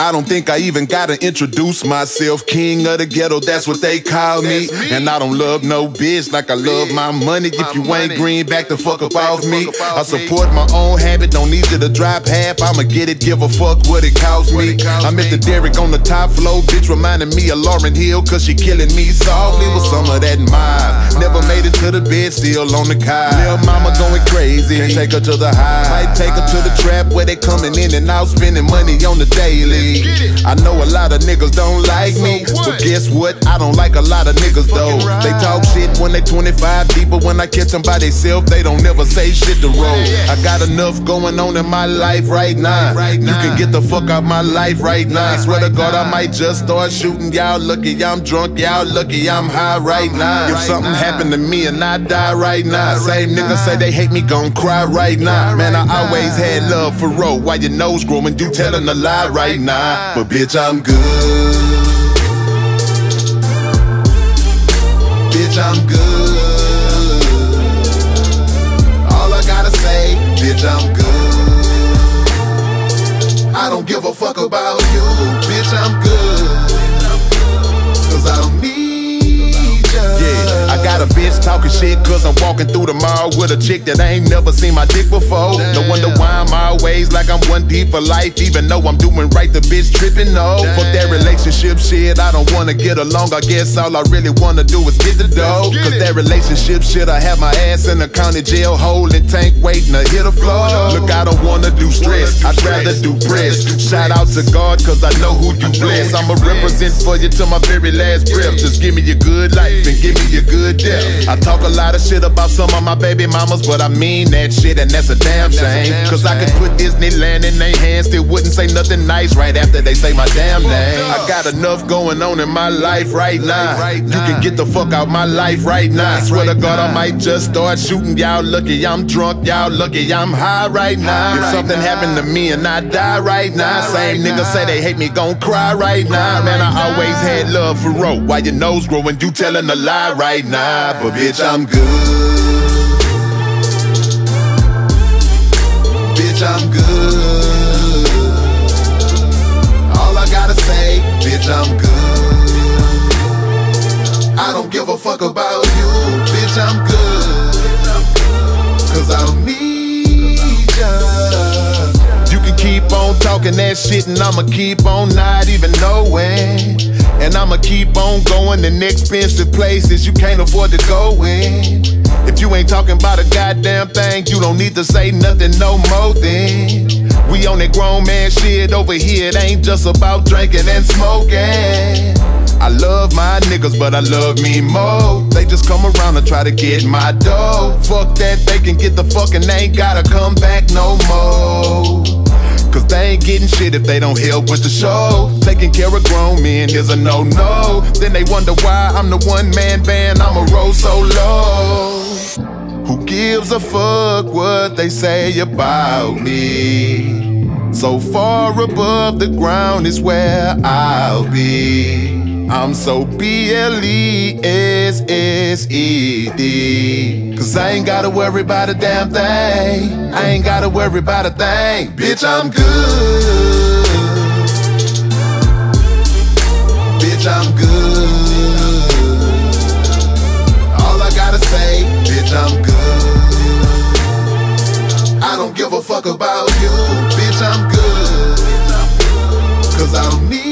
I don't think I even gotta introduce myself. King of the ghetto, that's what they call me. And I don't love no bitch like I love my money. If you ain't green, back the fuck up off me. I support my own habit, don't need you to drop half. I'ma get it, give a fuck what it costs me. I'm at the Derrick on the top floor, bitch reminding me of Lauryn Hill, cause she killing me softly with some of that Mive. Never made it to the bed, still on the couch. Lil' mama going crazy, can't take her to the high. Might take her to the trap where they coming in and out, spending money on the daily. I know a lot of niggas don't like me, but guess what? I don't like a lot of niggas though. They talk shit when they 25 deep, but when I catch them by themselves, they don't never say shit to roll. I got enough going on in my life right now. You can get the fuck out my life right now. I swear to God, I might just start shooting. Y'all lucky I'm drunk, y'all lucky I'm high right now. If something happened to me and I die right now, same niggas say they hate me, gon' cry right now. Man, I always had love for Ro. Why your nose growing, you telling a lie right now. But bitch, I'm good. Bitch, I'm good. All I gotta say, bitch, I'm good. I don't give a fuck about you, bitch, I'm good. Cause I don't need ya. Yeah, I got a bitch talking shit cause I'm walking through the mall with a chick that I ain't never seen my dick before. No wonder why I'm always like I'm one deep for life, even though I'm doing right, the bitch tripping, no. Fuck that relationship shit, I don't wanna get along. I guess all I really wanna do is get the dough. Cause that relationship shit, I have my ass in the county jail holding tank waiting to hit the floor. Look, I don't wanna do stress, I'd rather do press. Shout out to God cause I know who you bless. I'ma represent for you till my very last breath. Just give me your good life and give me your good death. I talk a lot of shit about some of my baby mamas, but I mean that shit, and that's a damn shame. Cause I could put Disneyland in their hands, still wouldn't say nothing nice right after they say my damn name. I got enough going on in my life right now. You can get the fuck out my life right now. I swear to God, I might just start shooting. Y'all lucky I'm drunk, y'all lucky I'm high right now. If something happened to me and I die right now, same niggas say they hate me, gon' cry right now. Man, I always had love for Ro. Why your nose growing, you telling a lie right now. But bitch, I'm good. Bitch, I'm good. All I gotta say, bitch, I'm good. I don't give a fuck about you, bitch, I'm good. Cause I don't need ya. You can keep on talking that shit and I'ma keep on not even knowing. And I'ma keep on going in expensive places you can't afford to go in. If you ain't talking about a goddamn thing, you don't need to say nothing no more then. We on that grown man shit over here, it ain't just about drinking and smoking. I love my niggas, but I love me more. They just come around and try to get my dough. Fuck that, they can get the fuck and they ain't gotta come back no more. Cause they ain't getting shit if they don't help with the show. Taking care of grown men is a no-no. Then they wonder why I'm the one-man band, I'ma roll so low. Who gives a fuck what they say about me? So far above the ground is where I'll be. I'm so BLESSED. Cause I ain't gotta worry about a damn thing. I ain't gotta worry about a thing. Bitch, I'm good. Bitch, I'm good. All I gotta say, bitch, I'm good. I don't give a fuck about you. Bitch, I'm good. Cause I don't need